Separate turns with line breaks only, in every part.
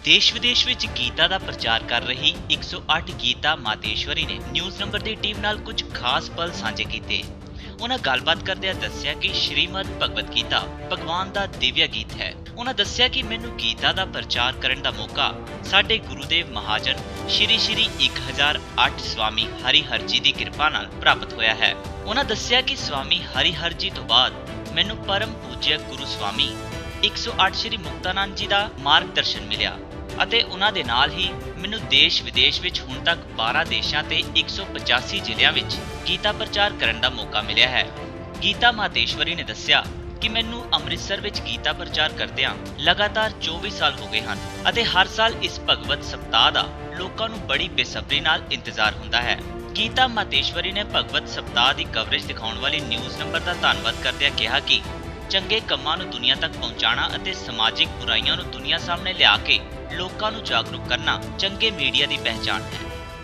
देश विदेश ਵਿੱਚ ਗੀਤਾ ਦਾ ਪ੍ਰਚਾਰ ਕਰ ਰਹੀ 108 ਗੀਤਾ ਮਾਤੇਸ਼ਵਰੀ ਨੇ ਨਿਊਜ਼ ਨੰਬਰ ਦੀ ਟੀਮ ਨਾਲ ਕੁਝ ਖਾਸ ਪਲ ਸਾਂਝੇ ਕੀਤੇ। ਉਹਨਾਂ ਗੱਲਬਾਤ ਕਰਦਿਆਂ ਦੱਸਿਆ ਕਿ ਸ਼੍ਰੀਮਦ ਭਗਵਦ ਗੀਤਾ ਭਗਵਾਨ ਦਾ ਦਿਵਯ ਗੀਤ ਹੈ। ਉਹਨਾਂ ਦੱਸਿਆ ਕਿ ਮੈਨੂੰ ਗੀਤਾ ਦਾ ਪ੍ਰਚਾਰ ਕਰਨ ਦਾ ਮੌਕਾ ਸਾਡੇ ਗੁਰੂਦੇਵ ਮਹਾਜਨ ਸ਼੍ਰੀ 1008 ਸਵਾਮੀ ਹਰੀਹਰ ਜੀ ਦੀ ਕਿਰਪਾ ਨਾਲ ਪ੍ਰਾਪਤ ਹੋਇਆ ਹੈ। ਉਹਨਾਂ ਦੱਸਿਆ ਕਿ ਸਵਾਮੀ ਹਰੀਹਰ ਜੀ ਤੋਂ ਬਾਅਦ ਮੈਨੂੰ ਪਰਮ ਪੂਜਯ ਗੁਰੂ ਸਵਾਮੀ 108 ਸ਼੍ਰੀ ਮੁਕਤਾਨੰਦ ਜੀ ਦਾ ਮਾਰਗਦਰਸ਼ਨ ਮਿਲਿਆ ਅਤੇ ਉਹਨਾਂ ਦੇ ਨਾਲ ਹੀ ਮੈਨੂੰ ਦੇਸ਼ ਵਿਦੇਸ਼ ਵਿੱਚ ਹੁਣ ਤੱਕ 12 ਦੇਸ਼ਾਂ ਤੇ 185 ਜ਼ਿਲ੍ਹਿਆਂ ਵਿੱਚ ਗੀਤਾ ਪ੍ਰਚਾਰ ਕਰਨ ਦਾ ਮੌਕਾ ਮਿਲਿਆ ਹੈ। ਗੀਤਾ ਮਾਤੇਸ਼ਵਰੀ ਨੇ ਦੱਸਿਆ ਕਿ ਮੈਨੂੰ ਅੰਮ੍ਰਿਤਸਰ ਵਿੱਚ ਗੀਤਾ ਪ੍ਰਚਾਰ ਕਰਦਿਆਂ ਲਗਾਤਾਰ 24 ਸਾਲ ਹੋ ਗਏ ਹਨ ਅਤੇ ਹਰ ਸਾਲ ਇਸ ਭਗਵਤ ਸਪਤਾਹ ਦਾ ਲੋਕਾਂ ਨੂੰ ਬੜੀ ਬੇਸਬਰੀ ਨਾਲ ਇੰਤਜ਼ਾਰ ਹੁੰਦਾ ਹੈ। ਗੀਤਾ ਮਾਤੇਸ਼ਵਰੀ ਨੇ ਭਗਵਤ ਸਪਤਾਹ ਦੀ ਕਵਰੇਜ ਦਿਖਾਉਣ ਵਾਲੀ ਨਿਊਜ਼ ਨੰਬਰ ਦਾ ਧੰਨਵਾਦ ਕਰਦਿਆਂ ਕਿਹਾ ਕਿ ਚੰਗੇ ਕੰਮਾਂ ਨੂੰ ਦੁਨੀਆ ਤੱਕ ਪਹੁੰਚਾਉਣਾ ਅਤੇ ਸਮਾਜਿਕ ਬੁਰਾਈਆਂ ਨੂੰ ਦੁਨੀਆ ਸਾਹਮਣੇ ਲਿਆ ਕੇ ਲੋਕਾਂ ਨੂੰ ਜਾਗਰੂਕ करना चंगे मीडिया की पहचान है।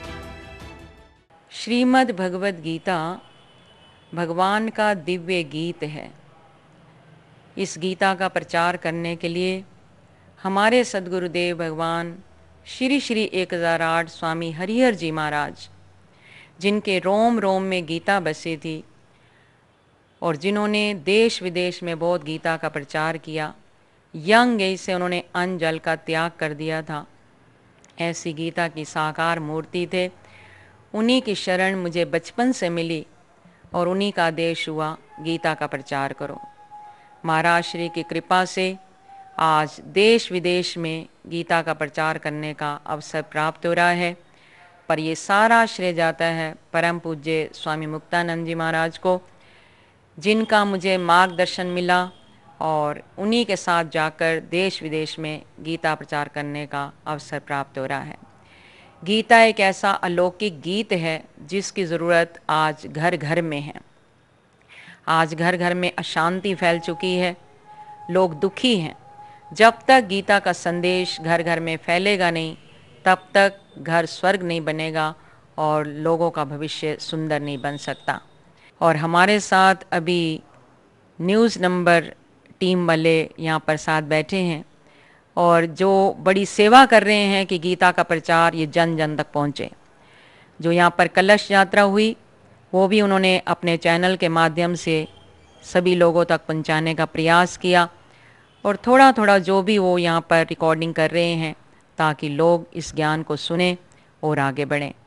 श्रीमद् भगवद गीता भगवान का दिव्य गीत है। इस गीता का प्रचार करने के लिए हमारे सद्गुरुदेव भगवान श्री 1008 स्वामी हरिहर जी महाराज, जिनके रोम रोम में गीता बसी थी और जिन्होंने देश विदेश में बहुत गीता का प्रचार किया, यंग एज से उन्होंने अन्न जल का त्याग कर दिया था, ऐसी गीता की साकार मूर्ति थे। उन्हीं की शरण मुझे बचपन से मिली और उन्हीं का आदेश हुआ गीता का प्रचार करो। महाराज श्री की कृपा से आज देश विदेश में गीता का प्रचार करने का अवसर प्राप्त हो रहा है, पर ये सारा श्रेय जाता है परम पूज्य स्वामी मुक्तानंद जी महाराज को, जिनका मुझे मार्गदर्शन मिला और उन्हीं के साथ जाकर देश विदेश में गीता प्रचार करने का अवसर प्राप्त हो रहा है। गीता एक ऐसा अलौकिक गीत है जिसकी ज़रूरत आज घर घर में है। आज घर घर में अशांति फैल चुकी है, लोग दुखी हैं। जब तक गीता का संदेश घर घर में फैलेगा नहीं, तब तक घर स्वर्ग नहीं बनेगा और लोगों का भविष्य सुंदर नहीं बन सकता। और हमारे साथ अभी न्यूज़ नंबर टीम वाले यहाँ पर साथ बैठे हैं और जो बड़ी सेवा कर रहे हैं कि गीता का प्रचार ये जन जन तक पहुँचे। जो यहाँ पर कलश यात्रा हुई वो भी उन्होंने अपने चैनल के माध्यम से सभी लोगों तक पहुँचाने का प्रयास किया और थोड़ा थोड़ा जो भी वो यहाँ पर रिकॉर्डिंग कर रहे हैं ताकि लोग इस ज्ञान को सुने और आगे बढ़ें।